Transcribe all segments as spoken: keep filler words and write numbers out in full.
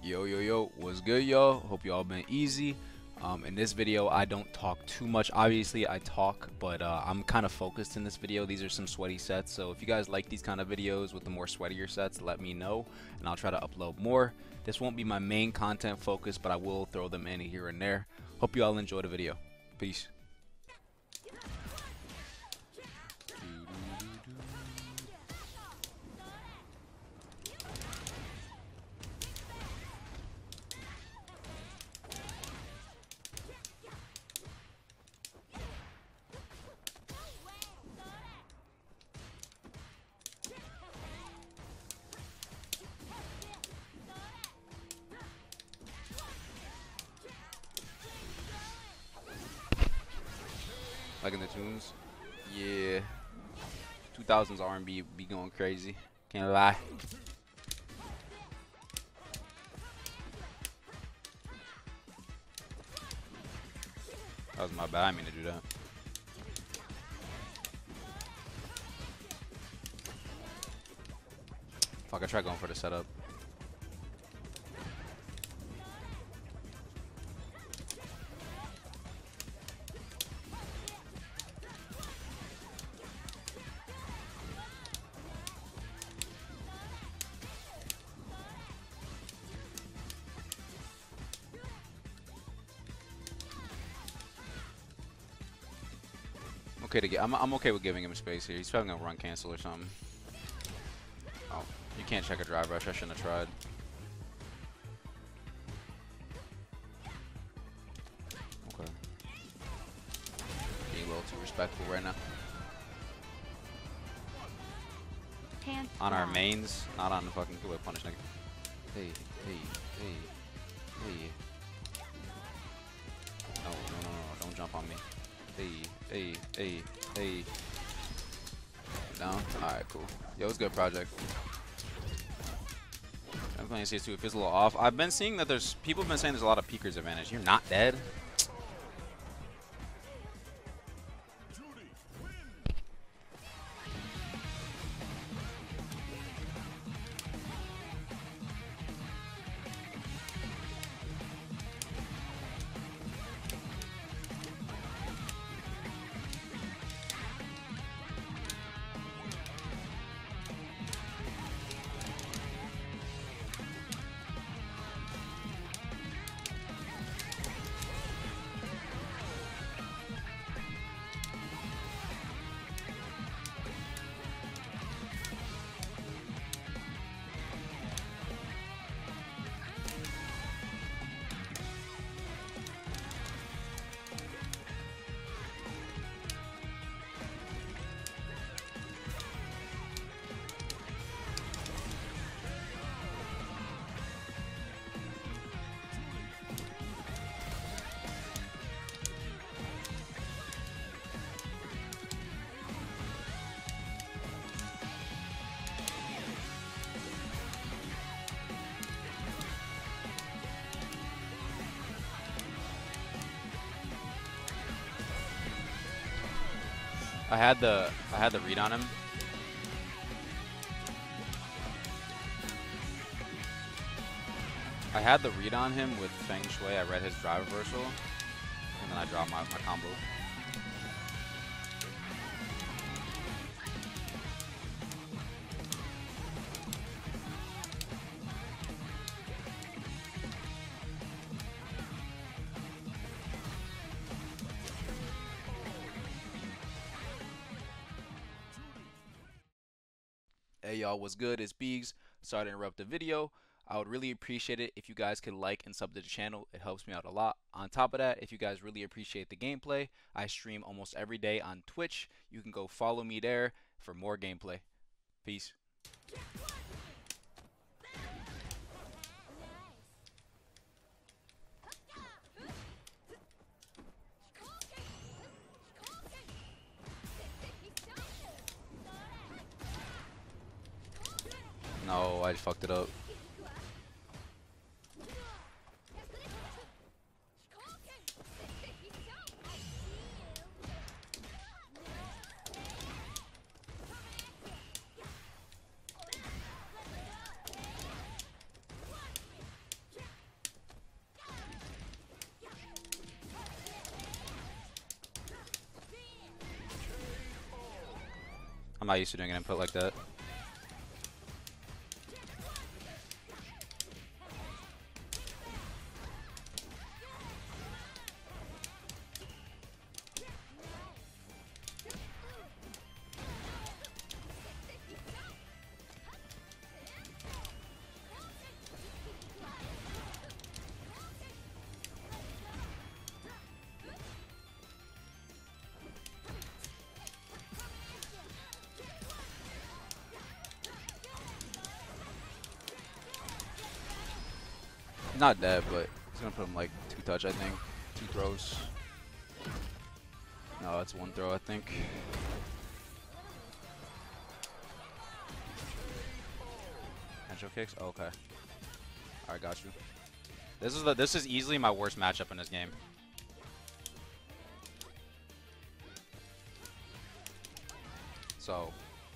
Yo, yo, yo, what's good, y'all? Hope y'all been easy. Um, in this video, I don't talk too much. Obviously, I talk, but uh, I'm kind of focused in this video. These are some sweaty sets, so if you guys like these kind of videos with the more sweatier sets, let me know, and I'll try to upload more. This won't be my main content focus, but I will throw them in here and there. Hope you all enjoy the video. Peace. Like in the tunes? Yeah. two thousands R and B be going crazy. Can't lie. That was my bad. I didn't mean to do that. Fuck, I tried going for the setup. Okay to get. I'm I'm okay with giving him space here. He's probably gonna run cancel or something. Oh, you can't check a drive rush. I shouldn't have tried. Okay. Being a little too respectful right now. Hands On our down. mains, not on the fucking good way punish nigga. Hey, hey, hey, hey. No, no, no, no, don't jump on me. Hey, hey, hey, hey. Down? Alright, cool. Yo, it's a good project. I'm playing C S two, it feels a little off. I've been seeing that there's, people have been saying there's a lot of peekers advantage. You're not dead? I had the I had the read on him. I had the read on him with Feng Shui. I read his drive reversal, and then I dropped my, my combo. Hey y'all, what's good? It's Beegs. Sorry to interrupt the video. I would really appreciate it if you guys could like and sub to the channel. It helps me out a lot. On top of that, if you guys really appreciate the gameplay, I stream almost every day on Twitch. You can go follow me there for more gameplay. Peace. No, I fucked it up. not used to doing an input like that. Not dead, but he's gonna put him like two touch, I think. Two throws. No, that's one throw, I think. Intro kicks? Oh, okay. Alright, got you. This is the this is easily my worst matchup in this game. So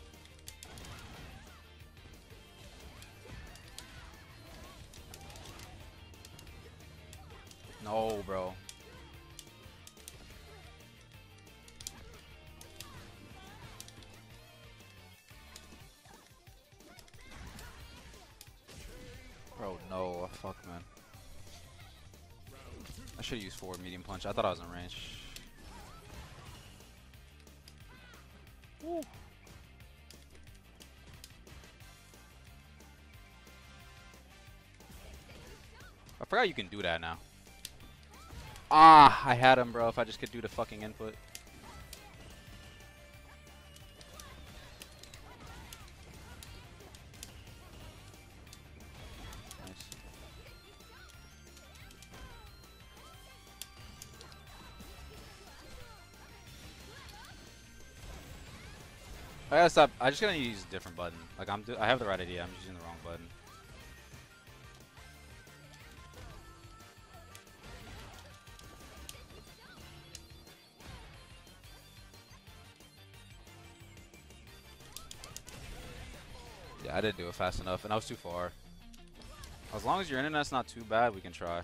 no, bro. Bro, no. Fuck, man. I should use forward medium punch. I thought I was in range. Woo. I forgot you can do that now. Ah, I had him, bro. If I just could do the fucking input. Nice. I gotta stop. I just gotta use a different button. Like I'm, do I have the right idea. I'm just using the wrong button. Yeah, I didn't do it fast enough, and I was too far. As long as your internet's not too bad, we can try.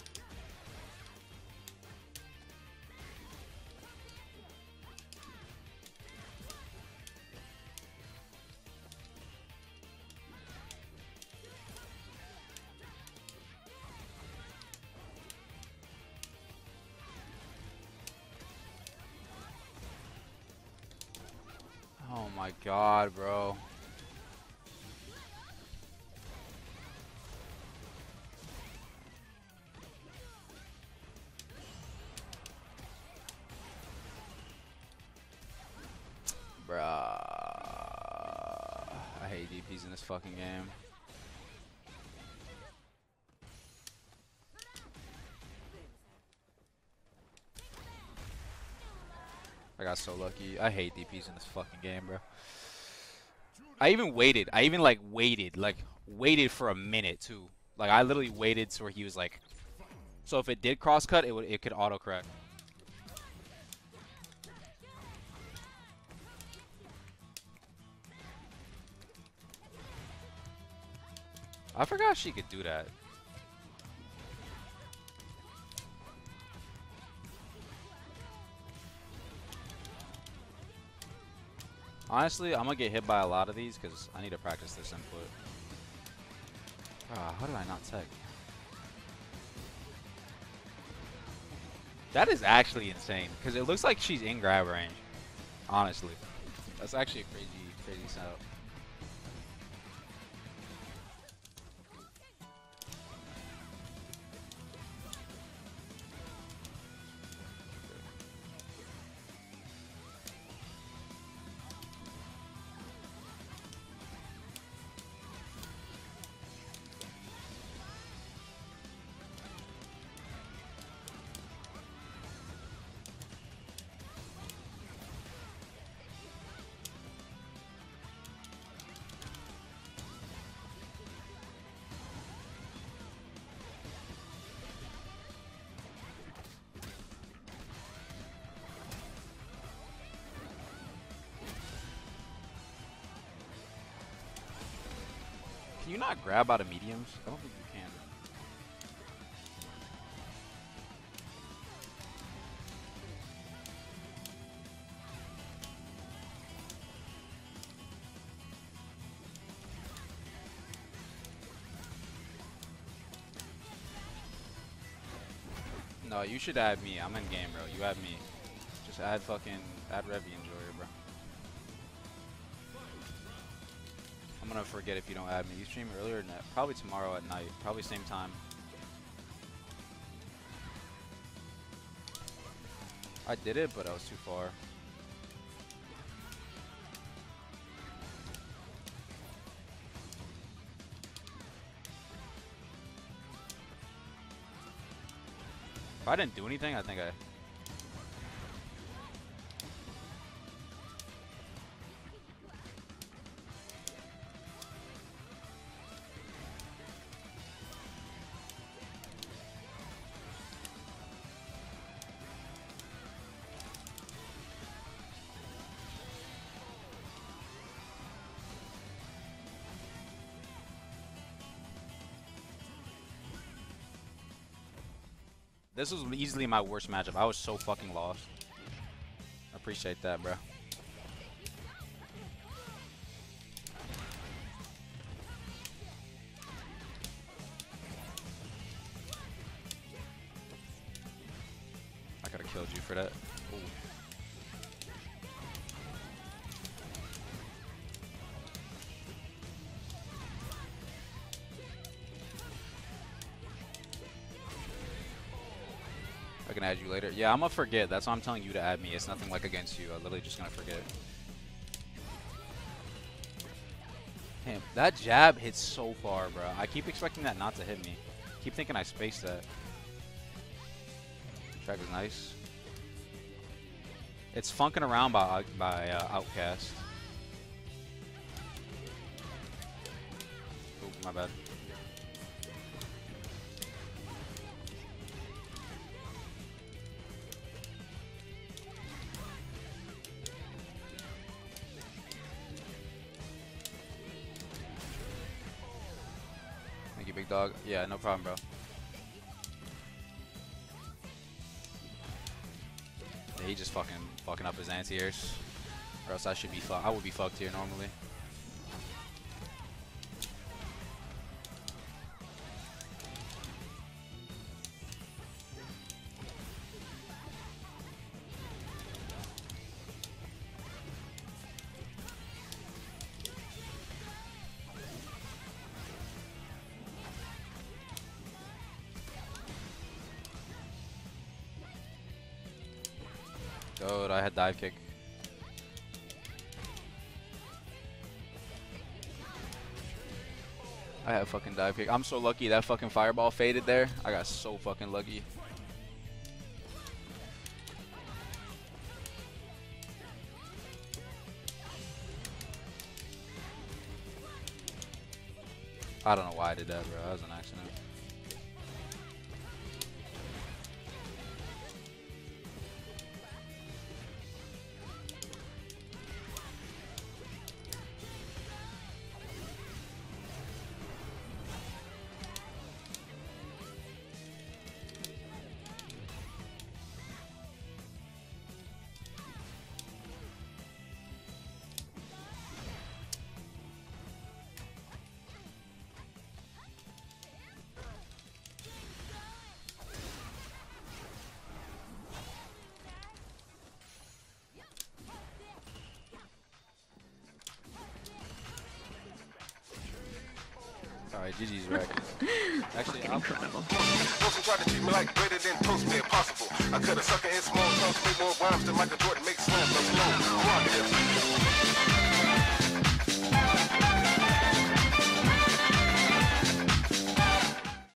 Oh my god, bro. Bruh. I hate D Ps in this fucking game. I got so lucky. I hate D Ps in this fucking game, bro. I even waited. I even like waited, like waited for a minute too. Like I literally waited to where he was like, so if it did cross cut, it would it could auto correct. I forgot she could do that. Honestly, I'm gonna get hit by a lot of these because I need to practice this input. Ah, how did I not tech? That is actually insane because it looks like she's in grab range. Honestly, that's actually a crazy, crazy setup. Can you not grab out of mediums? I don't think you can. No, you should add me. I'm in game, bro. You add me. Just add fucking add Revy Enjoyer, bro. I'm gonna forget if you don't add me. You stream earlier or not? Probably tomorrow at night. Probably same time. I did it, but I was too far. If I didn't do anything, I think I... This was easily my worst matchup. I was so fucking lost. I appreciate that, bro. I could have killed you for that. Ooh. I can add you later. Yeah, I'm gonna forget. That's why I'm telling you to add me. It's nothing like against you. I'm literally just gonna forget. Damn, that jab hits so far, bro. I keep expecting that not to hit me. Keep thinking I spaced that. Track is nice. It's funking around by by uh, Outcast. Oh, my bad. Thank you, big dog. Yeah, no problem, bro. Yeah, he just fucking fucking up his anti-airs. Or else I should be fucked. I would be fucked here normally. Dude, I had dive kick. I had fucking dive kick. I'm so lucky that fucking fireball faded there. I got so fucking lucky. I don't know why I did that, bro. That was an accident. Alright, G G's wreck. Actually, I'm incredible. Wilson tried to treat me like greater than toast me impossible. I cut a sucker in small chunks, make more rhymes than Michael Jordan makes slams. I'm slow.